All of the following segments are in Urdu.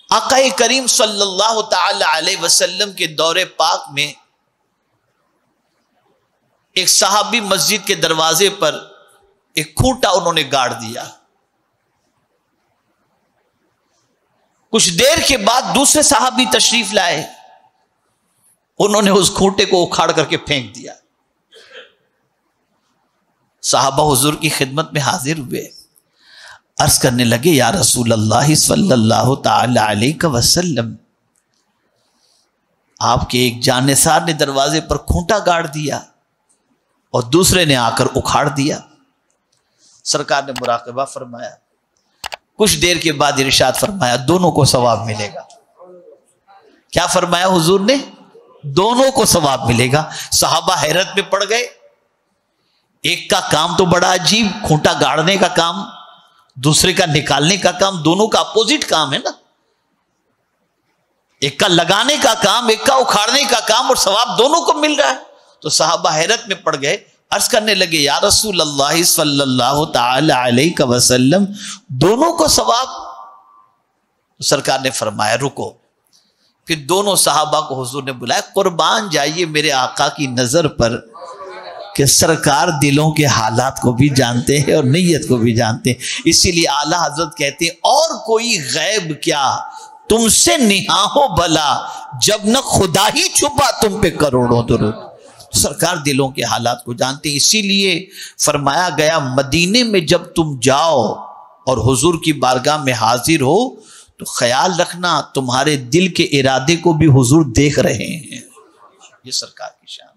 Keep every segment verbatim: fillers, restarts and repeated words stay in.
آقا کریم صلی اللہ تعالی علیہ وسلم کے دور پاک میں ایک صحابی مسجد کے دروازے پر ایک کھوٹا انہوں نے گاڑ دیا. کچھ دیر کے بعد دوسرے صحابی تشریف لائے، انہوں نے اس کھوٹے کو اکھاڑ کر کے پھینک دیا. صحابہ حضور کی خدمت میں حاضر ہوئے، عرض کرنے لگے یا رسول اللہ صلی اللہ تعالی علیہ وسلم، آپ کے ایک جانثار نے دروازے پر کھوٹا گاڑ دیا اور دوسرے نے آ کر اکھاڑ دیا. سرکار نے مراقبہ فرمایا، کچھ دیر کے بعد ارشاد فرمایا دونوں کو ثواب ملے گا. کیا فرمایا حضور نے؟ دونوں کو ثواب ملے گا. صحابہ حیرت میں پڑ گئے، ایک کا کام تو بڑا عجیب، کھوٹا گاڑنے کا کام، دوسرے کا نکالنے کا کام، دونوں کا اپوزٹ کام ہے نا. ایک کا لگانے کا کام، ایک کا اکھاڑنے کا کام، اور ثواب دونوں کو مل رہا ہے. تو صحابہ حیرت میں پڑ گئے، عرض کرنے لگے یا رسول اللہ صلی اللہ تعالی علیہ وسلم دونوں کو ثواب. سرکار نے فرمایا رکو. پھر دونوں صحابہ کو حضور نے بلایا، قربان جائیے میرے آقا کی نظر پر کہ سرکار دلوں کے حالات کو بھی جانتے ہیں اور نیت کو بھی جانتے ہیں. اسی لیے اعلیٰ حضرت کہتے ہیں اور کوئی غیب کیا تم سے نہاں ہو بھلا، جب نہ خدا ہی چھپا تم پہ کروڑوں درود. سرکار دلوں کے حالات کو جانتے ہیں. اسی لیے فرمایا گیا مدینے میں جب تم جاؤ اور حضور کی بارگاہ میں حاضر ہو تو خیال رکھنا تمہارے دل کے ارادے کو بھی حضور دیکھ رہے ہیں. یہ سرکار کی شان.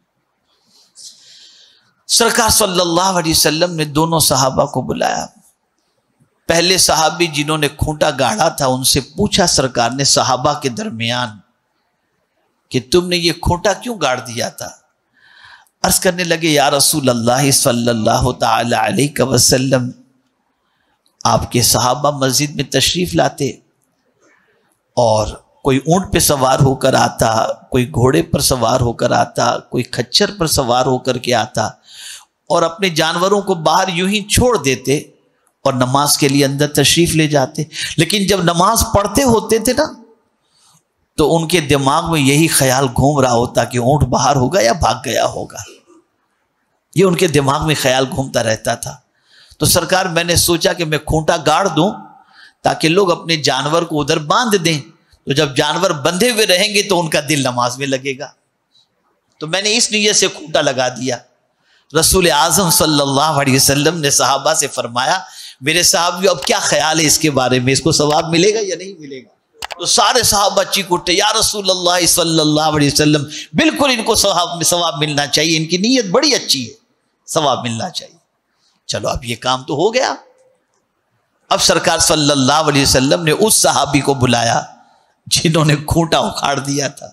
سرکار صلی اللہ علیہ وسلم نے دونوں صحابہ کو بلایا. پہلے صحابی جنہوں نے کھوٹا گاڑا تھا ان سے پوچھا سرکار نے صحابہ کے درمیان کہ تم نے یہ کھوٹا کیوں گاڑ دیا تھا؟ عرض کرنے لگے یا رسول اللہ صلی اللہ تعالی علیہ وسلم، آپ کے صحابہ مسجد میں تشریف لاتے اور کوئی اونٹ پہ سوار ہو کر آتا، کوئی گھوڑے پر سوار ہو کر آتا، کوئی کھچر پر سوار ہو کر کے آتا اور اپنے جانوروں کو باہر یوں ہی چھوڑ دیتے اور نماز کے لیے اندر تشریف لے جاتے. لیکن جب نماز پڑھتے ہوتے تھے نا تو ان کے دماغ میں یہی خیال گھوم رہا ہوتا کہ اونٹ باہر ہوگا یا بھاگ گیا ہوگا. یہ ان کے دماغ میں خیال گھومتا رہتا تھا. تو سرکار میں نے سوچا کہ میں کھوٹا گاڑ دوں تاکہ لوگ اپنے جانور کو ادھر باندھ دیں، تو جب جانور بندھے ہوئے رہیں گے تو ان کا دل نماز میں لگے گا. تو میں نے اس نیت سے کھوٹا لگا دیا. رسول اعظم صلی اللہ علیہ وسلم نے صحابہ سے فرمایا میرے صحابیو اب کیا خیال ہے اس کے بارے میں، اس کو ثواب ملے گا یا نہیں ملے گا؟ تو سارے صحابہ چیخ اٹھے یا رسول اللہ صلی اللہ علیہ وسلم بالکل ان کو ثواب ثواب ملنا چاہیے، ان کی نیت بڑی اچھی ہے، ثواب ملنا چاہیے. چلو اب یہ کام تو ہو گیا. اب سرکار صلی اللہ علیہ وسلم نے اس صحابی کو بلایا جنہوں نے کھوٹا اکھاڑ دیا تھا.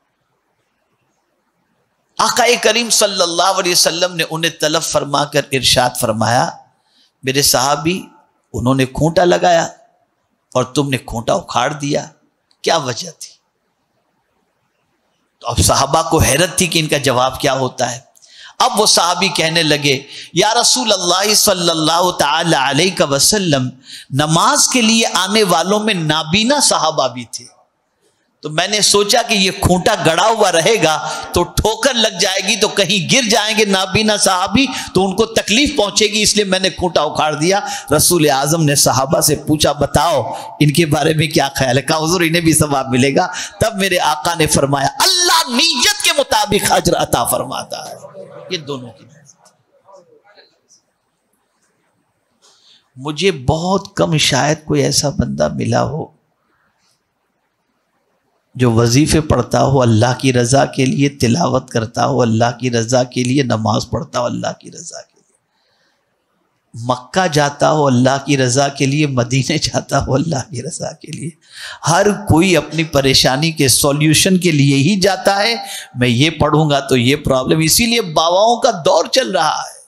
آقا کریم صلی اللہ علیہ وسلم نے انہیں طلب فرما کر ارشاد فرمایا میرے صحابی انہوں نے کھوٹا لگایا اور تم نے کھوٹا اکھاڑ دیا، کیا وجہ تھی؟ تو اب صحابہ کو حیرت تھی کہ ان کا جواب کیا ہوتا ہے. اب وہ صحابی کہنے لگے یا رسول اللہ صلی اللہ تعالی علیہ وسلم نماز کے لیے آنے والوں میں نابینا صحابہ بھی تھے، تو میں نے سوچا کہ یہ کھوٹا گڑا ہوا رہے گا تو ٹھوکر لگ جائے گی تو کہیں گر جائیں گے نابینا صحابی تو ان کو تکلیف پہنچے گی، اس لیے میں نے کھوٹا اکھاڑ دیا. رسول اعظم نے صحابہ سے پوچھا بتاؤ ان کے بارے میں کیا خیال ہے؟ کہا حضور انہیں بھی ثواب ملے گا. تب میرے آقا نے فرمایا اللہ نیت کے مطابق اجر عطا فرماتا ہے. یہ دونوں کی مجھے بہت کم شاید کوئی ایسا بندہ ملا ہو جو وظیفے پڑھتا ہو اللہ کی رضا کے لیے، تلاوت کرتا ہو اللہ کی رضا کے لیے، نماز پڑھتا ہو اللہ کی رضا کے لیے، مکہ جاتا ہو اللہ کی رضا کے لیے، مدینے جاتا ہو اللہ کی رضا کے لیے. ہر کوئی اپنی پریشانی کے سولیوشن کے لیے ہی جاتا ہے. میں یہ پڑھوں گا تو یہ پرابلم، اسی لیے باواؤں کا دور چل رہا ہے.